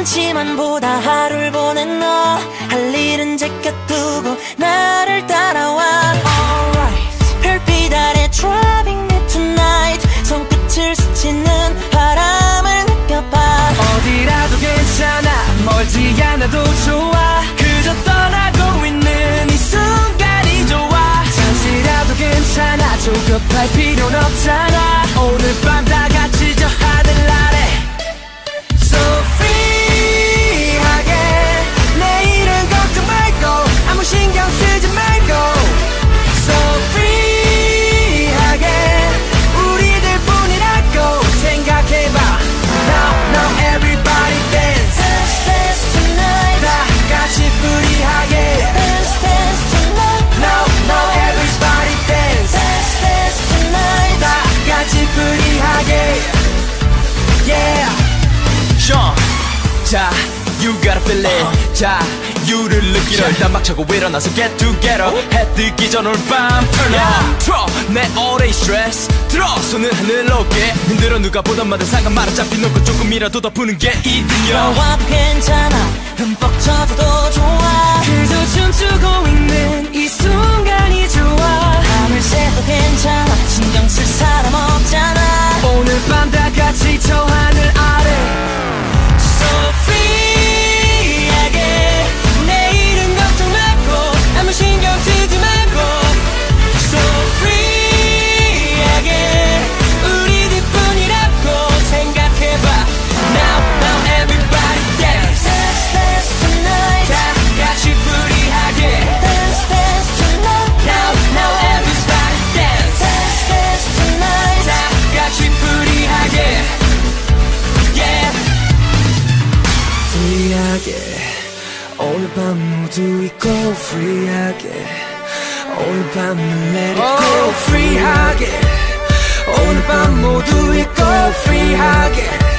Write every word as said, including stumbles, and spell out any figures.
잠시만보다 하루를 보낸 너 할 일은 제껴두고 나를 따라와 Alright. 별빛 아래 driving me tonight 손끝을 스치는 바람을 느껴봐 어디라도 괜찮아 멀지 않아도 좋아 그저 떠나고 있는 이 순간이 좋아 잠시라도 괜찮아 조급할 필요는 없잖아 오늘 밤 다 같이 저 하늘 아래 So free하게 내일은 걱정 말고 아무 신경 쓰지 말고 So free하게 우리들 뿐이라고 생각해봐 Now, now everybody dance Dance, dance tonight 다 같이 free하게 Dance, dance tonight Now, now everybody dance Dance, dance tonight 다 같이 free하게 Yeah Sean, 자, you gotta feel it uh-huh. 자, you를 느끼려 일단 막차고 일어나서 get together 해 뜨기 전 오늘 밤 turn up 틀어 내 all day stress 들어 손을 하늘로 어깨 흔들어 누가 보던 마다 상관 말아 잡히 놓고 조금이라도 더 푸는 게 이득이야 너와도 괜찮아 흠뻑 젖어도 좋아 그저 춤추고 있는 이 순간이 좋아 밤을 새도 괜찮아 신경 쓸 사람 없잖아 오늘 밤 다 같이 저 하늘 아래 So free하게 내일은 걱정 말고 아무 신경 쓰지 말고 So free하게 우리들 뿐이라고 생각해봐 Now, now everybody dance Dance, dance tonight 다 같이 free하게 Dance, dance tonight Now, now everybody dance Dance, dance tonight 다 같이 free하게 Yeah free하게 오늘 밤 모두 잊고 free하게 오늘 밤은 let it go free하게 오늘 밤 모두 잊고 free하게